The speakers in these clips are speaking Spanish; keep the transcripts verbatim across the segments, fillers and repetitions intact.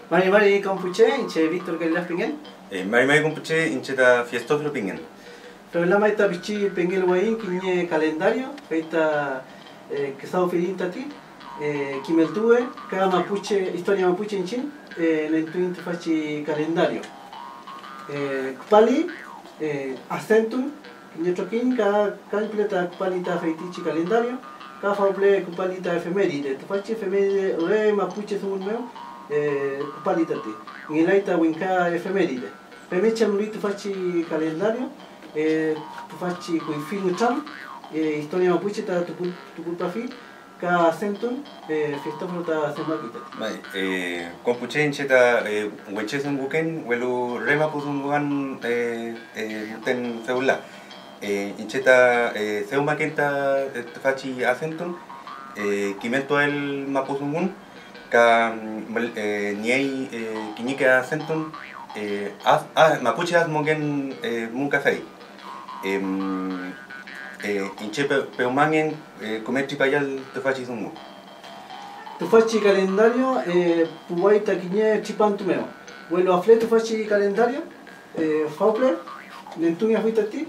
Mari Mari Compuche, inche Víctor Galilás Pingen. Mari Mari Compuche, inche da Fiestófilo Pingen. Programa esta pichi Pengel Wain, quiñe calendario, feita que estado filin tati, Kimeltue, cada mapuche, historia mapuche en chin, en el twin fachi calendario. Kupali, acentum, quiñe troquín, cada calpleta kupalita feitichi calendario, cada fauple kupalita efeméride, fachi efeméride, re mapuche sumun meu, kupalita ti. En el aita winka efeméride. Pemecha mulito fachi calendario. Eh, tu facci coi film cham eh, historia mapuche ta tu tu culpa fi ka acentun eh, Fiestófilo ta semagita mai eh compuche incheta eh wenchesun buken welu rema pusungan eh eh ten seula eh incheta eh seuma kenta facci acentun eh kimento el mapusungun ka eh niei eh kinika acentun eh ah mapuche as mogen eh munka fei em eh inche peumangen eh cometri payal te fachi sungu tu fachi calendario eh puwai taquiñe chipantu meo bueno afle tu fachi calendario eh fauple lentuña fuita ti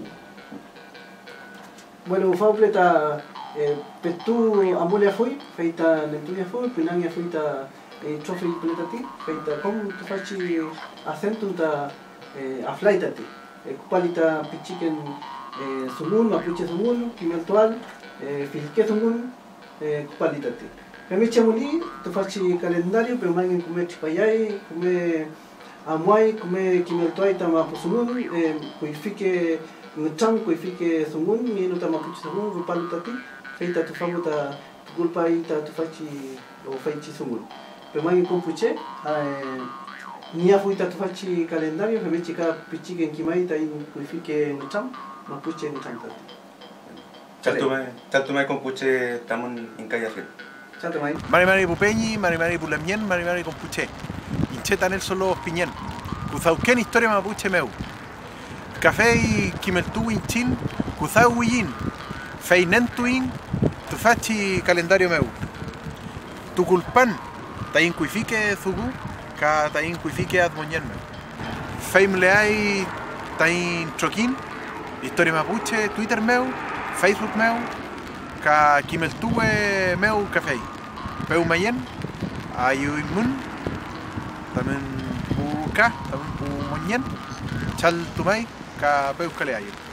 bueno fauple ta eh petu amulia fui feita lentuña fui pinania fuita eh trofe pleta ti feita com tu fachi acento ta eh aflaita ti kupalita pichiken eh, sumun, mapuche sumun, kimeltual, eh, filke sumun, eh, kupalita ti. Kamicha muli, tu fachi calendario, pero mangin kume chipayay, kume amuay, kume kimeltuay ta mapusumun, eh, kuifike ngucham, kuifike sumun, mieno ta mapuche sumun, kupalita ti, feita tu famuta, tu culpa ita tu fachi o feichi sumun. Pero mangin kumpuche, eh, Nia fuita tu fachi calendario, que me chica pichique en Kimaita y kuifike en Cham, mapuche en Cham tati. Chaltumai, chaltumai compuche tamon en Cayafe. Chaltumai. Mari Mari Pupeñi, Mari Mari Pulemien, Mari Mari Compuche. Incheta en el solo Piñén. Kuzauken historia mapuche meu. Café y Kimeltu Inchin, Kuzau Huillín. Feinentuin, tu fachi calendario meu. Tu culpan, tayin kuifike zugu. Ka tain kuifike admoñen meu. Feim leai tain troquín, historia mapuche, Twitter meu, Facebook meu, ka kimeltue meu café. Peu mayen, ayuimun, también buka, también pu moñen, chal tumai, ka peu kaleayo.